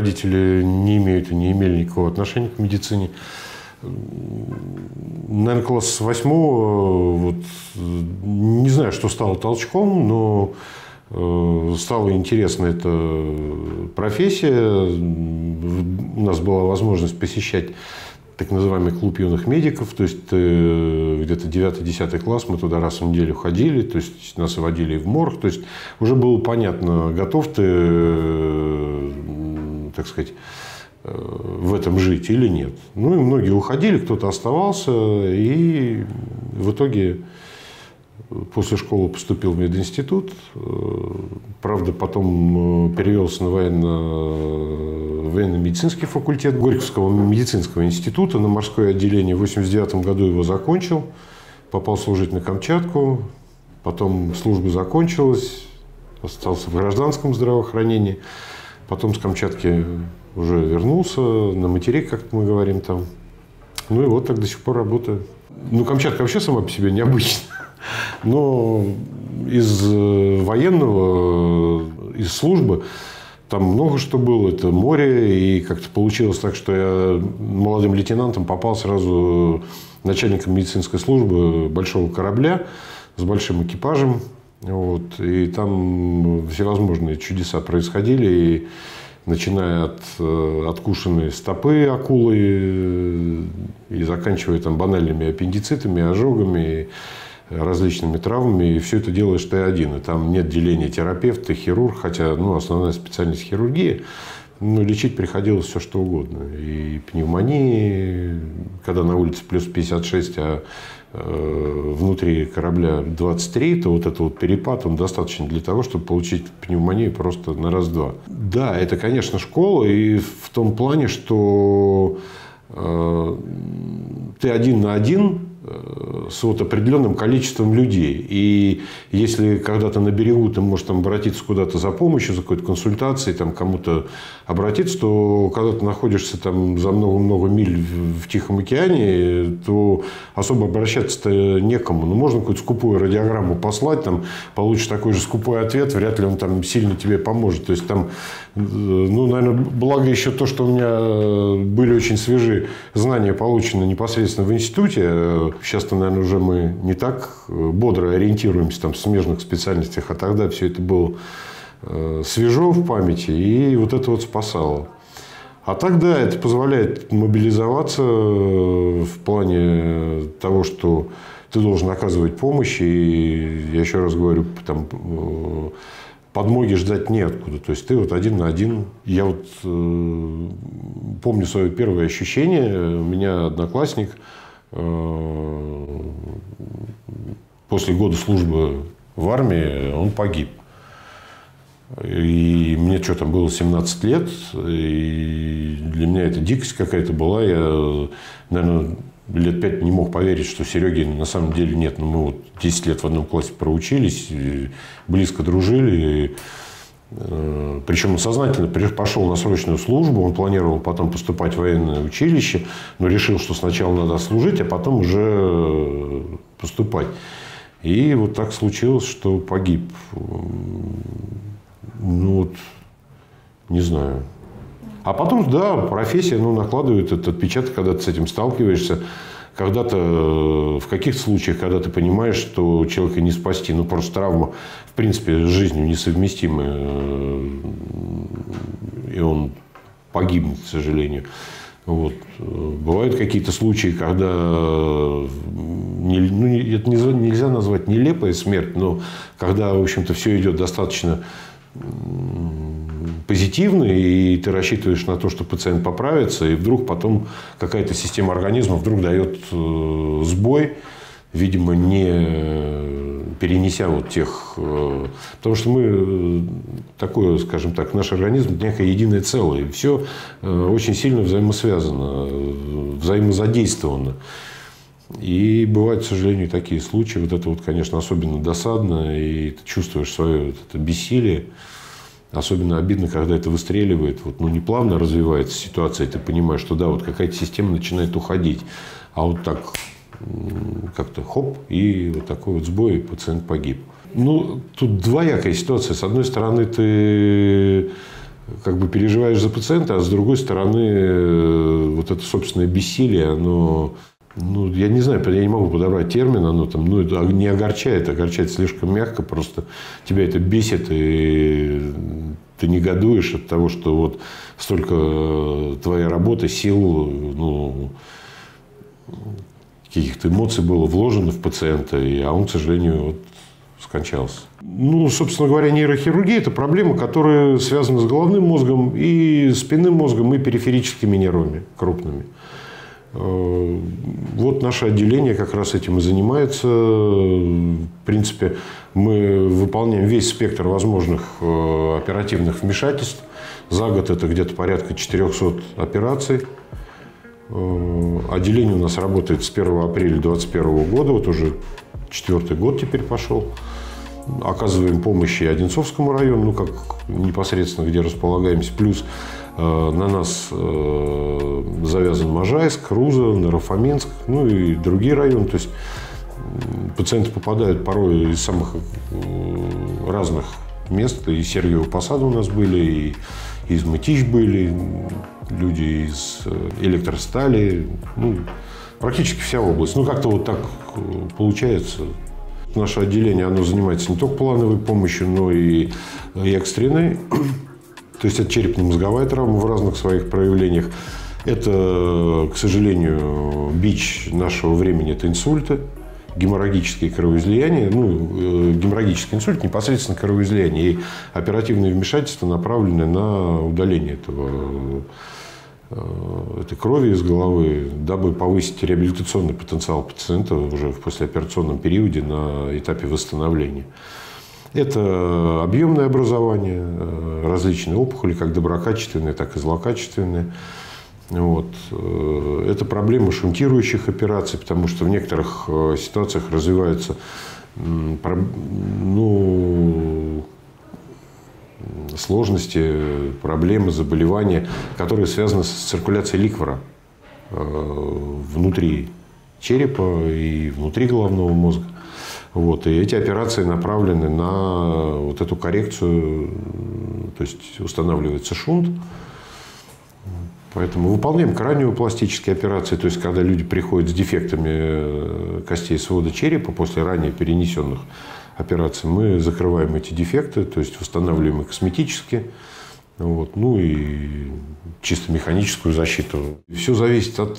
родители не имеют и не имели никакого отношения к медицине. Наверное, класс с 8-го, вот, не знаю, что стало толчком, но стала интересна эта профессия. У нас была возможность посещать так называемый клуб юных медиков, то есть где-то 9-10 класс, мы туда раз в неделю ходили, то есть нас водили в морг, то есть уже было понятно, готов ты, так сказать, в этом жить или нет. Ну и многие уходили, кто-то оставался, и в итоге после школы поступил в мединститут, правда, потом перевелся на военно-медицинский факультет Горьковского медицинского института на морское отделение. В 1989 году его закончил, попал служить на Камчатку, потом служба закончилась, остался в гражданском здравоохранении, потом с Камчатки уже вернулся на материк, как мы говорим там. Ну и вот так до сих пор работаю. Ну, Камчатка вообще сама по себе необычная. Но из военного, из службы там много что было. Это море. И как-то получилось так, что я молодым лейтенантом попал сразу начальником медицинской службы большого корабля с большим экипажем. Вот. И там всевозможные чудеса происходили. И начиная от откушенной стопы акулы и заканчивая там банальными аппендицитами, ожогами, различными травмами, и все это делаешь ты один. И там нет деления терапевта, хирург, хотя основная специальность хирургия. Но лечить приходилось все, что угодно. И пневмонии, когда на улице плюс 56, а внутри корабля 23, то вот этот вот перепад, он достаточно для того, чтобы получить пневмонию просто на раз-два. Да, это, конечно, школа, и в том плане, что ты один на один с вот определенным количеством людей. И если когда-то на берегу ты можешь там обратиться куда-то за помощью, за какой-то консультацией, там кому-то обратиться, то когда ты находишься там за много-много миль в Тихом океане, то особо обращаться-то некому. Ну, можно какую-то скупую радиограмму послать, там получишь такой же скупой ответ, вряд ли он там сильно тебе поможет. То есть там, наверное, благо еще то, что у меня были очень свежие знания, полученные непосредственно в институте. Сейчас-то, наверное, уже мы не так бодро ориентируемся там, в смежных специальностях, а тогда все это было свежо в памяти, и вот это вот спасало. А тогда это позволяет мобилизоваться в плане того, что ты должен оказывать помощь, и я еще раз говорю, там, подмоги ждать неоткуда. То есть ты вот один на один. Я вот помню свое первое ощущение. У меня одноклассник после года службы в армии, он погиб. И мне что там было 17 лет, и для меня это дикость какая-то была. Я, наверное, лет 5 не мог поверить, что Сереги на самом деле нет. Но мы вот 10 лет в одном классе проучились, близко дружили. Причем он сознательно пошел на срочную службу. Он планировал потом поступать в военное училище, но решил, что сначала надо служить, а потом уже поступать. И вот так случилось, что погиб. Ну, вот, не знаю. А потом, да, профессия накладывает этот отпечаток, когда ты с этим сталкиваешься. Когда-то, в каких-то случаях, когда ты понимаешь, что человека не спасти, просто травма, в принципе, с жизнью несовместима, и он погибнет, к сожалению. Вот. Бывают какие-то случаи, когда это нельзя назвать нелепая смерть, но когда, в общем-то, все идет достаточно позитивно, и ты рассчитываешь на то, что пациент поправится, и вдруг потом какая-то система организма вдруг дает сбой, видимо, не перенеся вот тех... Потому что мы такое, скажем так, наш организм некое единое целое, и все очень сильно взаимосвязано, взаимозадействовано. И бывают, к сожалению, такие случаи. Вот это вот, конечно, особенно досадно, и ты чувствуешь свое вот это бессилие. Особенно обидно, когда это выстреливает. Вот, не плавно развивается ситуация, и ты понимаешь, что да, вот какая-то система начинает уходить. А вот так как-то хоп, и вот такой вот сбой, и пациент погиб. Тут двоякая ситуация. С одной стороны, ты как бы переживаешь за пациента, а с другой стороны, вот это собственное бессилие, оно, ну, я не знаю, я не могу подобрать термин, оно там, ну, это не огорчает, огорчает слишком мягко, просто тебя это бесит, и ты негодуешь от того, что вот столько твоей работы, сил, ну, каких-то эмоций было вложено в пациента, а он, к сожалению, вот скончался. Ну, собственно говоря, нейрохирургия – это проблема, которая связана с головным мозгом, и спинным мозгом, и периферическими нервами крупными. Вот наше отделение как раз этим и занимается. В принципе, мы выполняем весь спектр возможных оперативных вмешательств. За год это где-то порядка 400 операций. Отделение у нас работает с 1 апреля 2021 года, вот уже 4-й год теперь пошел. Оказываем помощь и Одинцовскому району, ну, как непосредственно, где располагаемся. Плюс на нас завязан Можайск, Руза, Наро-Фоминск, ну и другие районы. То есть пациенты попадают порой из самых разных мест. И Сергиево Посада у нас были, и из Мытищ были, люди из Электростали. Ну, практически вся область. Ну, как-то вот так получается. Наше отделение, оно занимается не только плановой помощью, но и экстренной. То есть это черепно-мозговая травма в разных своих проявлениях. Это, к сожалению, бич нашего времени – это инсульты, геморрагические кровоизлияния. Ну, геморрагический инсульт – непосредственно кровоизлияние. И оперативные вмешательства направлены на удаление этой крови из головы, дабы повысить реабилитационный потенциал пациента уже в послеоперационном периоде на этапе восстановления. Это объемное образование, различные опухоли, как доброкачественные, так и злокачественные. Вот. Это проблема шунтирующих операций, потому что в некоторых ситуациях развиваются сложности, проблемы, заболевания, которые связаны с циркуляцией ликвора внутри черепа и внутри головного мозга. Вот. И эти операции направлены на вот эту коррекцию, то есть устанавливается шунт. Поэтому выполняем краниопластические операции, то есть когда люди приходят с дефектами костей свода черепа после ранее перенесенных операций, мы закрываем эти дефекты, то есть восстанавливаем их косметически, вот, ну и чисто механическую защиту. Все зависит от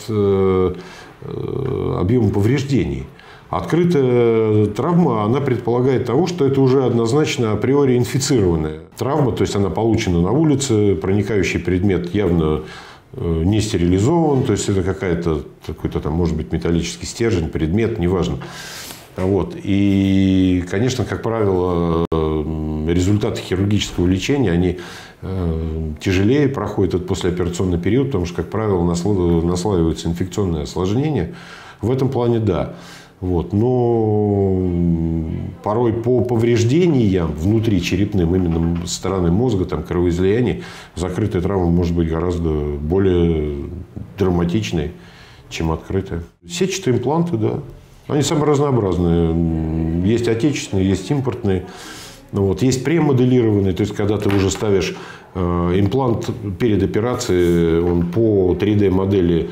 объема повреждений. Открытая травма, она предполагает того, что это уже однозначно априори инфицированная травма, то есть она получена на улице, проникающий предмет явно не стерилизован, то есть это какой-то там, может быть, металлический стержень, предмет, неважно. Вот. И, конечно, как правило, результаты хирургического лечения, они тяжелее проходят этот послеоперационный период, потому что, как правило, наслаиваются инфекционные осложнения. В этом плане да. Вот. Но порой по повреждениям внутри черепным, именно со стороны мозга, там, кровоизлияний, закрытая травма может быть гораздо более драматичной, чем открытая. Сетчатые импланты, да. Они самые разнообразные. Есть отечественные, есть импортные. Вот. Есть премоделированные, то есть когда ты уже ставишь имплант перед операцией, он по 3D-модели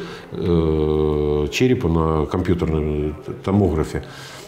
черепа на компьютерном томографе,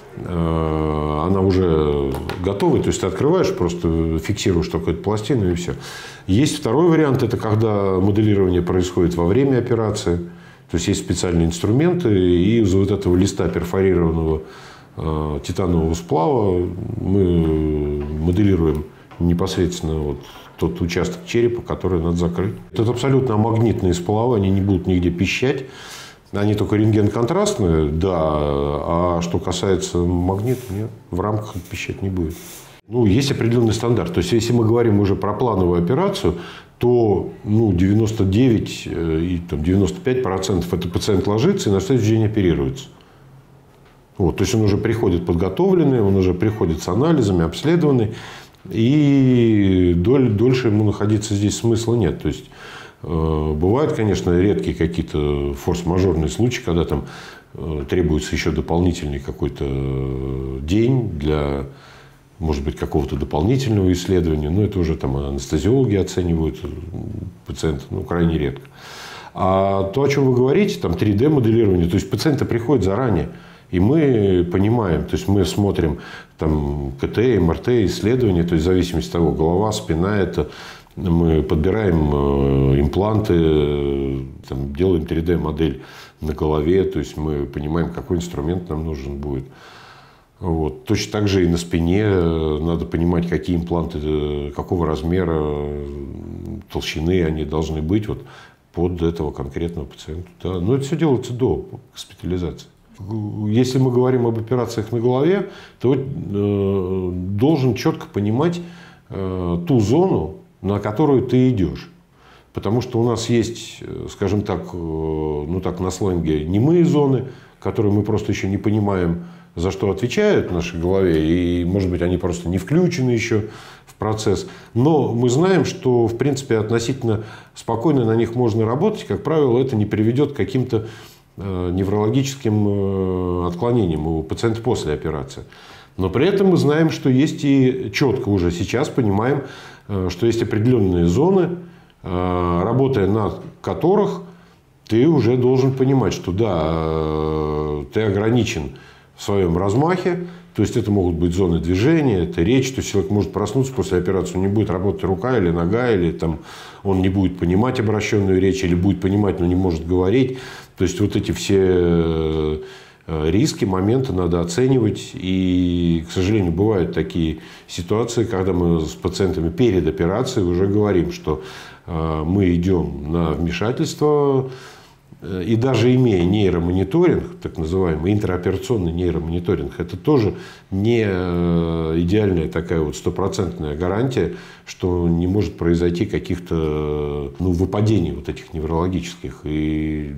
она уже готова, то есть ты открываешь, просто фиксируешь только эту пластину и все. Есть второй вариант, это когда моделирование происходит во время операции. То есть есть специальные инструменты, и из вот этого листа перфорированного титанового сплава мы моделируем непосредственно вот тот участок черепа, который надо закрыть. Это абсолютно магнитные сплавы, они не будут нигде пищать. Они только рентген-контрастные, да, а что касается магнита, нет, в рамках пищать не будет. Ну, есть определенный стандарт. То есть, если мы говорим уже про плановую операцию, то 99 и 95% это пациент ложится и на следующий день оперируется. Вот, то есть, он уже приходит подготовленный, он уже приходит с анализами, обследованный. И дольше ему находиться здесь смысла нет. То есть, бывают, конечно, редкие какие-то форс-мажорные случаи, когда там требуется еще дополнительный какой-то день для может быть, какого-то дополнительного исследования, но это уже там анестезиологи оценивают пациента, ну, крайне редко. А то, о чем вы говорите, там 3D-моделирование, то есть пациенты приходят заранее, и мы понимаем, то есть мы смотрим там КТ, МРТ, исследования, то есть в зависимости от того, голова, спина, это мы подбираем импланты, там, делаем 3D-модель на голове, то есть мы понимаем, какой инструмент нам нужен будет. Вот. Точно так же и на спине надо понимать, какие импланты, какого размера, толщины они должны быть вот, под этого конкретного пациента. Да. Но это все делается до госпитализации. Если мы говорим об операциях на голове, то должен четко понимать ту зону, на которую ты идешь. Потому что у нас есть, скажем так, ну так на сленге, немые зоны, которые мы просто еще не понимаем, за что отвечают в нашей голове. И, может быть, они просто не включены еще в процесс. Но мы знаем, что, в принципе, относительно спокойно на них можно работать. Как правило, это не приведет к каким-то неврологическим отклонениям у пациента после операции. Но при этом мы знаем, что есть и четко уже сейчас понимаем, что есть определенные зоны, работая на которых ты уже должен понимать, что да, ты ограничен в своем размахе, то есть это могут быть зоны движения, это речь, то есть человек может проснуться после операции, не будет работать рука или нога, или там, он не будет понимать обращенную речь, или будет понимать, но не может говорить. То есть вот эти все риски, моменты надо оценивать. И, к сожалению, бывают такие ситуации, когда мы с пациентами перед операцией уже говорим, что мы идем на вмешательство. И даже имея нейромониторинг, так называемый интраоперационный нейромониторинг, это тоже не идеальная такая вот стопроцентная гарантия, что не может произойти каких-то выпадений вот этих неврологических. И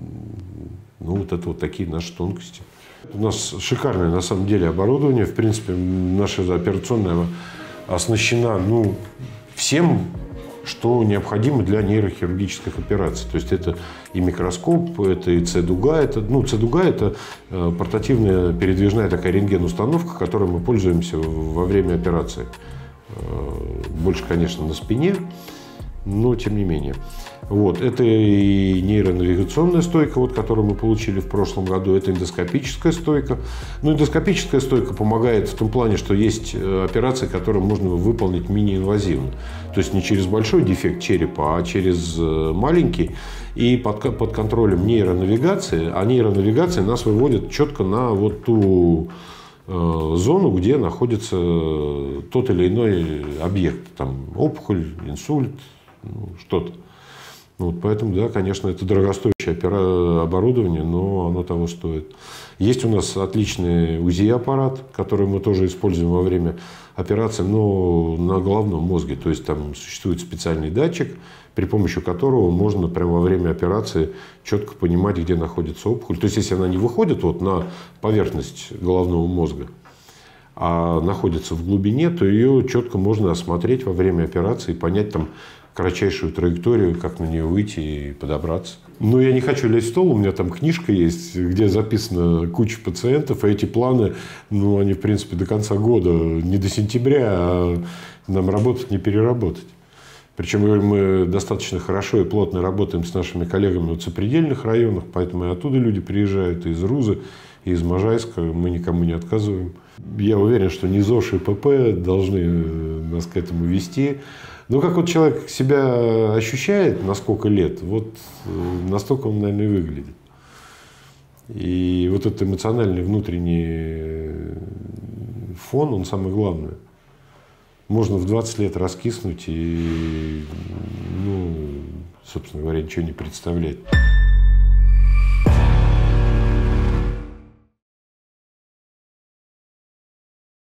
вот это вот такие наши тонкости. У нас шикарное на самом деле оборудование. В принципе, наша операционная оснащена всем, что необходимо для нейрохирургических операций. То есть это и микроскоп, это и С-дуга. С-дуга – это портативная передвижная такая рентген-установка, которой мы пользуемся во время операции. Больше, конечно, на спине, но тем не менее. Вот. Это и нейронавигационная стойка, вот, которую мы получили в прошлом году. Это эндоскопическая стойка. Эндоскопическая стойка помогает в том плане, что есть операции, которые можно выполнить мини-инвазивно. То есть не через большой дефект черепа, а через маленький. И под контролем нейронавигации. А нейронавигация нас выводит четко на вот ту зону, где находится тот или иной объект. Там опухоль, инсульт, что-то. Поэтому, да, конечно, это дорогостоящее оборудование, но оно того стоит. Есть у нас отличный УЗИ-аппарат, который мы тоже используем во время операции, но на головном мозге. То есть там существует специальный датчик, при помощи которого можно прямо во время операции четко понимать, где находится опухоль. То есть если она не выходит вот на поверхность головного мозга, а находится в глубине, то ее четко можно осмотреть во время операции и понять там кратчайшую траекторию, как на нее выйти и подобраться. Но я не хочу лезть в стол, у меня там книжка есть, где записана куча пациентов, и эти планы, они, в принципе, до конца года, не до сентября, а нам работать, не переработать. Причем мы достаточно хорошо и плотно работаем с нашими коллегами в сопредельных районах, поэтому и оттуда люди приезжают, и из Рузы, и из Можайска, мы никому не отказываем. Я уверен, что НИЗОШ и ПП должны нас к этому вести. Но как вот человек себя ощущает, на сколько лет, вот настолько он, наверное, и выглядит. И вот этот эмоциональный внутренний фон, он самое главное. Можно в 20 лет раскиснуть и, собственно говоря, ничего не представлять.